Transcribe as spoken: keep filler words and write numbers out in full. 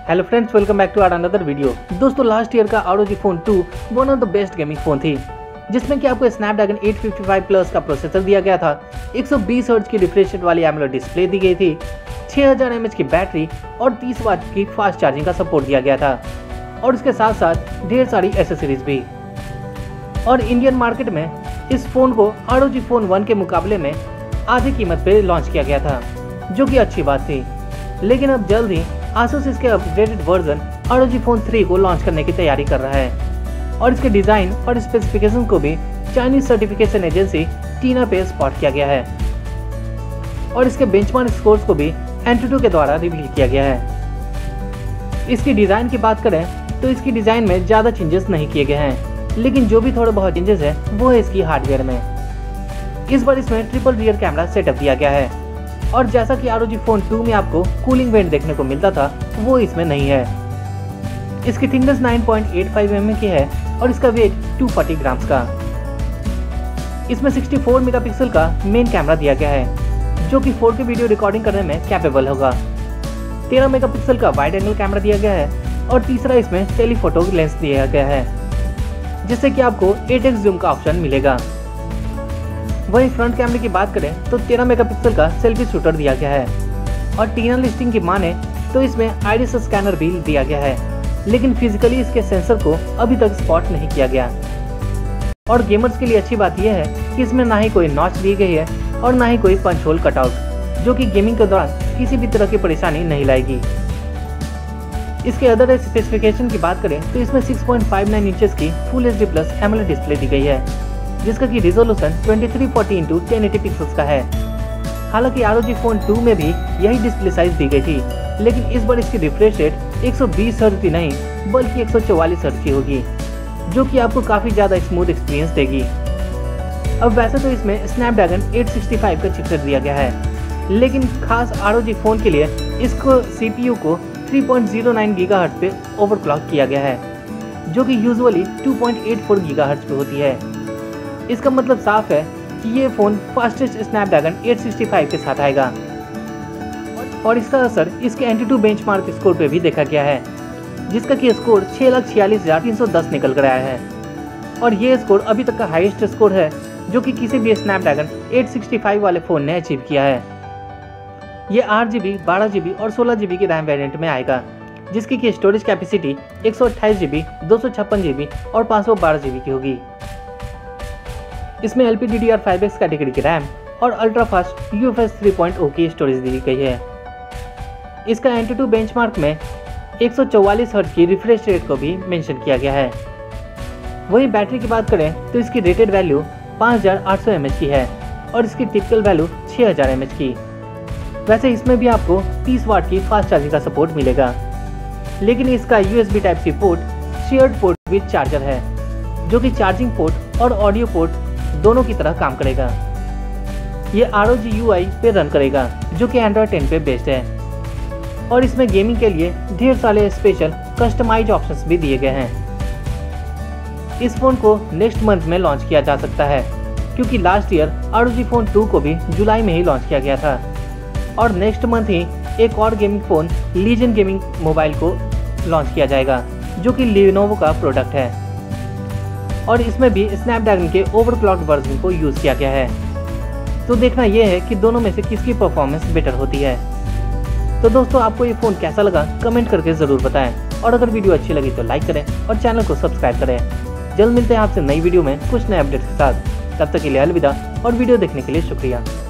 Hello friends, welcome back to our another video. दोस्तों, last year का R O G phone two one of the best gaming phone थी, जिसमें कि आपको Snapdragon eight fifty five plus का processor दिया गया था, वन ट्वेंटी हर्ट्ज की रिफ्रेश रेट वाली एमोलेड डिस्प्ले दी गई थी, छह हज़ार एम एच की बैटरी और तीस वाट की फास्ट चार्जिंग का सपोर्ट दिया गया था, और इसके साथ साथ ढेर सारी एसेसरीज भी। और इंडियन मार्केट में इस फोन को R O G phone one के मुकाबले में आधी कीमत पे लॉन्च किया गया था, जो कि अच्छी बात थी। लेकिन अब जल्द ही आसूस इसके upgraded version R O G phone three को लॉन्च करने की तैयारी कर रहा है, और इसके डिज़ाइन और स्पेसिफिकेशन को भी चाइनीज सर्टिफिकेशन एजेंसी टीना पे स्पॉट किया गया है, और इसके बेंचमार्क स्कोर्स को भी एंटूटू के द्वारा रिवील किया गया है। इसकी डिज़ाइन की बात करें तो इसकी डिज़ाइन में ज़्यादा चेंजेस नहीं किए गए हैं, लेकिन जो भी थोड़े बहुत चेंजेस है वो है इसकी हार्डवेयर में। इस बार इसमें ट्रिपल रियर कैमरा सेटअप दिया गया है, और जैसा कि R O G phone two में आपको कूलिंग वेंट देखने को मिलता था, वो इसमें नहीं है। इसकी thickness nine point eight five M M की है, और इसका वेट टू फोर्टी ग्राम्स का। इसमें सिक्सटी फोर मेगापिक्सल का मेन कैमरा दिया गया है, जो कि फोर के वीडियो रिकॉर्डिंग करने में कैपेबल होगा। तेरह मेगापिक्सल का वाइड एंगल कैमरा दिया गया है, और तीसरा इसमें टेलीफोटो लेंस दिया गया है, जिससे कि आपको एट एक्स जूम का ऑप्शन मिलेगा। वहीं फ्रंट कैमरे की बात करें तो तेरह मेगापिक्सल का सेल्फी शूटर दिया गया है, और टीना लिस्टिंग की माने तो इसमें आइरिस स्कैनर भी दिया गया है, लेकिन फिजिकली इसके सेंसर को अभी तक स्पॉट नहीं किया गया। और गेमर्स के लिए अच्छी बात यह है कि इसमें ना ही कोई नॉच दी गई है और ना ही कोई पंच होल कटआउट, जो कि गेमिंग के दौरान किसी भी तरह की परेशानी नहीं लाएगी। इसके अदर स्पेसिफिकेशन की बात करें तो इसमें six point five nine inches की full H D plus AMOLED display दी गई है, जिसका की resolution twenty three forty into ten eighty pixels का है। हालांकि R O G phone two में भी यही डिस्प्ले साइज दी गई थी, लेकिन इस बार इसकी रिफ्रेश रेट एक सौ बीस हर्ट्ज की नहीं बल्कि एक सौ चौवालीस हर्ट्ज की होगी, जो कि आपको काफ़ी ज़्यादा स्मूथ एक्सपीरियंस देगी। अब वैसे तो इसमें स्नैपड्रैगन एट सिक्सटी फाइव का चिपसेट दिया गया है, लेकिन खास आर ओ जी फोन के लिए इसको सी पी यू को three point zero nine gigahertz पे ओवरक्लॉक किया गया है, जो कि usually two point eight four gigahertz पे होती है। इसका मतलब साफ है कि ये phone fastest Snapdragon eight sixty five के साथ आएगा, और इसका असर इसके एंटूटू बेंचमार्क स्कोर पे भी देखा गया है, जिसका कि स्कोर छः लाख छियालीस हज़ार तीन सौ दस निकल कर आया है, और ये स्कोर अभी तक का हाईएस्ट स्कोर है जो कि किसी भी स्नैपड्रैगन एट सिक्सटी फाइव वाले फ़ोन ने अचीव किया है। ये आठ जी बी बारह जी बी और सोलह जी बी की रैम वेरिएंट में आएगा, जिसकी की स्टोरेज कैपेसिटी एक सौ अट्ठाईस जी बी दो सौ छप्पन जी बी और पाँच सौ बारह जी बी की होगी। इसमें L P D D R five X category की रैम और ultra fast U F S three point O की स्टोरेज दी गई है। इसका एंटूटू बेंचमार्क में एक सौ चौवालीस हर्ट्ज की रिफ्रेश रेट को भी मेंशन किया गया है। वहीं बैटरी की बात करें तो इसकी रेटेड वैल्यू पाँच हज़ार आठ सौ एम एच की है, और इसकी टिपिकल वैल्यू छह हज़ार एम एच की। वैसे इसमें भी आपको तीस वाट की फास्ट चार्जिंग का सपोर्ट मिलेगा, लेकिन इसका U S B type C port shared port with charger है, जो कि चार्जिंग पोर्ट और ऑडियो पोर्ट दोनों की तरह काम करेगा। ये आर ओ जी यू आई पे रन करेगा, जो कि एंड्रॉयड टेन पे बेस्ड है, और इसमें गेमिंग के लिए ढेर सारे स्पेशल कस्टमाइज ऑप्शंस भी दिए गए हैं। इस फोन को नेक्स्ट मंथ में लॉन्च किया जा सकता है, क्योंकि last year R O G phone two को भी जुलाई में ही लॉन्च किया गया था, और नेक्स्ट मंथ ही एक और gaming phone Legion gaming mobile को लॉन्च किया जाएगा, जो कि लिनोवो का प्रोडक्ट है, और इसमें भी स्नैपड्रैगन के ओवरक्लॉक्ड वर्जन को यूज़ किया गया है। तो देखना यह है कि दोनों में से किसकी परफॉर्मेंस बेटर होती है। तो दोस्तों, आपको ये फ़ोन कैसा लगा कमेंट करके ज़रूर बताएं, और अगर वीडियो अच्छी लगी तो लाइक करें और चैनल को सब्सक्राइब करें। जल्द मिलते हैं आपसे नई वीडियो में कुछ नए अपडेट्स के साथ। तब तक के लिए अलविदा, और वीडियो देखने के लिए शुक्रिया।